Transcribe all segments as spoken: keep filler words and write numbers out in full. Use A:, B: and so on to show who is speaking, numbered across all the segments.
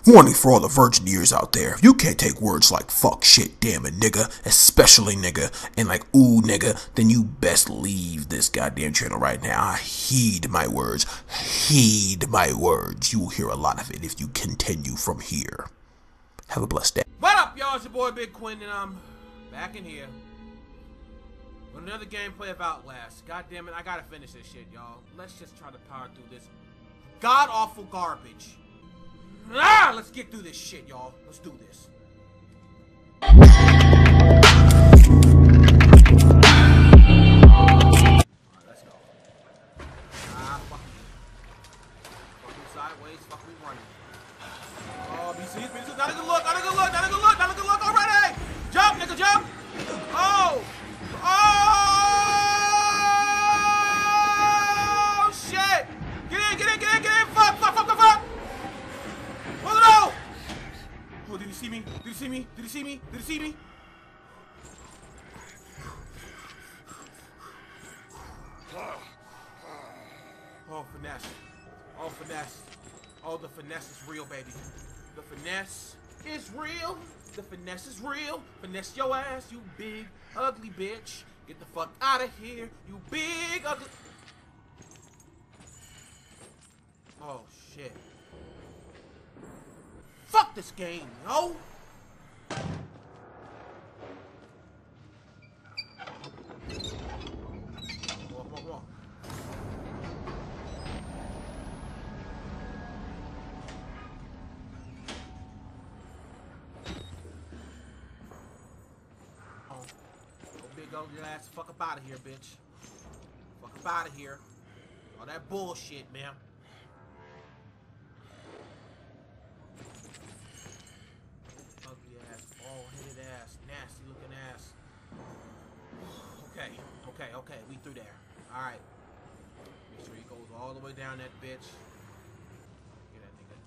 A: Warning for all the virgin ears out there. If you can't take words like fuck, shit, damn it, nigga, especially nigga, and like ooh, nigga, then you best leave this goddamn channel right now. Heed my words. Heed my words. You will hear a lot of it if you continue from here. Have a blessed day.
B: What up, y'all? It's your boy Big Quinn, and I'm back in here with another gameplay of Outlast. God damn it, I gotta finish this shit, y'all. Let's just try to power through this god-awful garbage. Ah, let's get through this shit, y'all. Let's do this. Alright, let's go. Ah, fuck me. Fuck me sideways, fuck me running. Oh, B C, B C, not a good look, not a good look, not a good look, not a good look already! Jump, nigga, jump! Oh! Oh! Shit! Get in, get in, get in, get in! Fuck, fuck, fuck, fuck, fuck! Oh no! Oh, did he see me? Did he see me? Did he see me? Did he see me? Oh, finesse. Oh, finesse. Oh, the finesse is real, baby. The finesse is real. The finesse is real. Finesse your ass, you big, ugly bitch. Get the fuck out of here, you big, ugly... Oh, shit. Fuck this game, yo! Come on, come on, come on. Oh, go big ugly ass, fuck up out of here, bitch. Fuck up out of here. All that bullshit, man. Bald-headed ass, nasty looking ass. Okay, okay, okay, we through there. Alright. Make sure he goes all the way down that bitch. Get that nigga.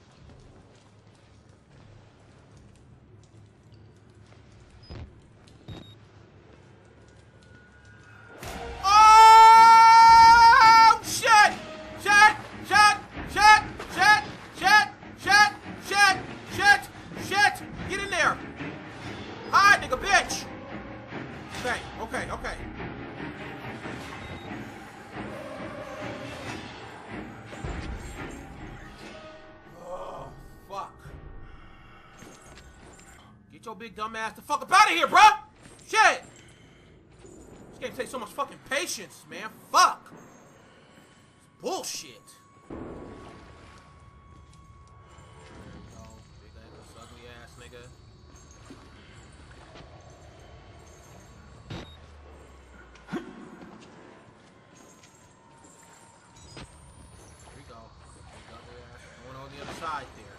B: Oh shit! Shit! Shit! Shit! Shit! Shit! Shit! Shit! Shit! Shit! Get in there! Hi, nigga, bitch! Okay, okay, okay. Oh, fuck. Get your big dumb ass the fuck up out of here, bruh! Shit! This game takes so much fucking patience, man. Fuck! It's bullshit. Side there.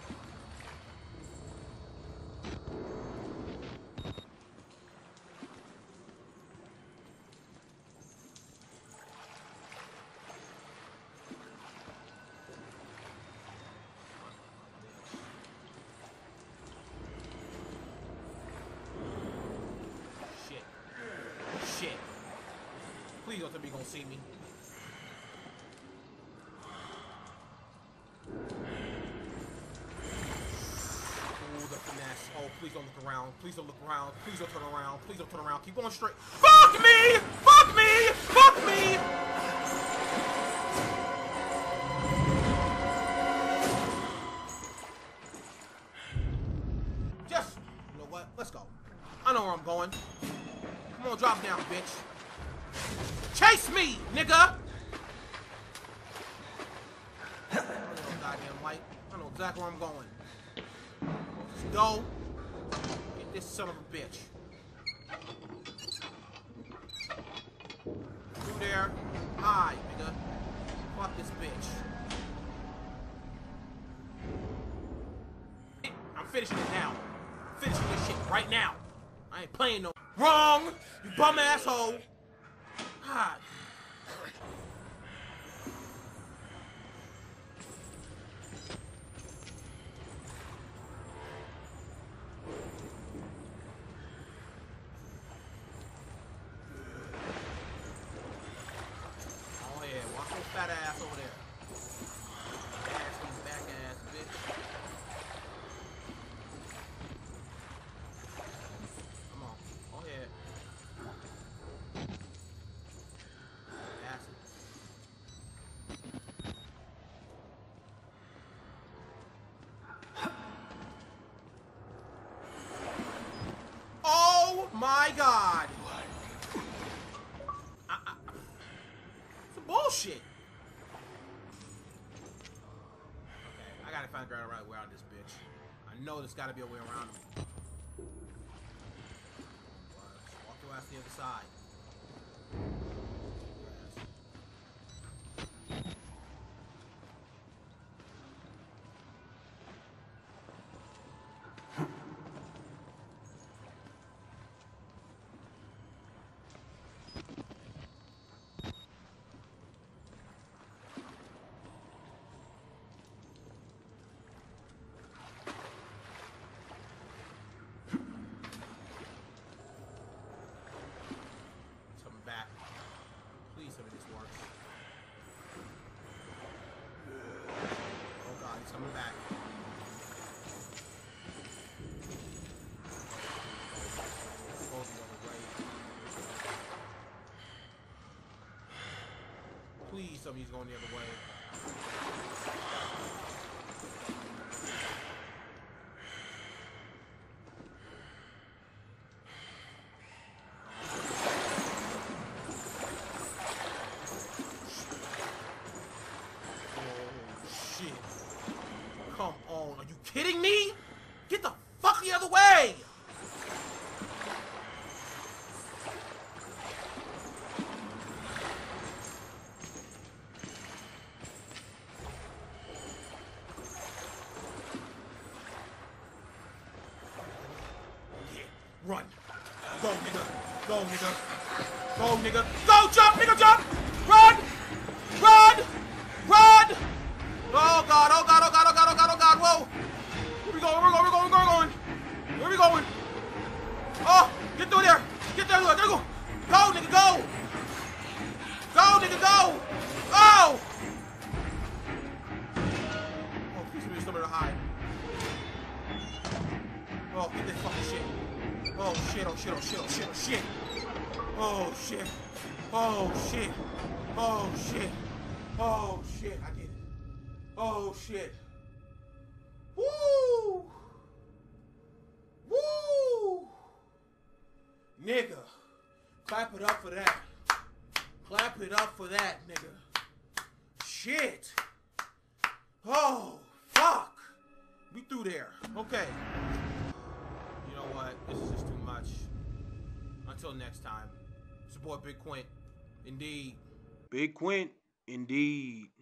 B: Shit. Shit. Please don't tell me you're gonna see me. Oh, please don't look around. Please don't look around. Please don't turn around. Please don't turn around. Keep going straight. Fuck me! Fuck me! Fuck me! Just, you know what? Let's go. I know where I'm going. Come on, drop down, bitch. Chase me, nigga! I know goddamn light. I know exactly where I'm going. Let's go. Get this son of a bitch. Through there. Hi, nigga. Fuck this bitch. I'm finishing it now. I'm finishing this shit right now. I ain't playing no. Wrong! You bum asshole! God. Fat ass over there. Nasty back ass bitch. around this bitch. I know there's gotta be a way around him. Walk your ass to the other side. Please tell me this works. Oh god, he's coming back. Go the other way. Please tell me he's going the other way. Come on, are you kidding me? Get the fuck the other way! Yeah, run. Go, nigga. Go, nigga. Go, nigga. Go, jump, nigga, jump! Run! Run! Run! Oh god, oh god, oh god, oh god, oh god, oh god, whoa! Where we going, where we going, where we going, where we going? Where we going? Oh, get through there! Get there, there we go! Go, nigga, go! Go, nigga, go! Oh! Oh, please give me somewhere to hide. Oh, get this fucking shit. Oh shit, oh shit, oh shit, oh shit, oh shit. Oh shit. Oh shit. Oh shit. Oh shit, I did it. Oh shit. Woo! Woo! Nigga. Clap it up for that. Clap it up for that, nigga. Shit. Oh, fuck. We through there. Okay. You know what? This is just too much. Until next time. It's your boy Big Quint. Indeed. Big Quint. Indeed.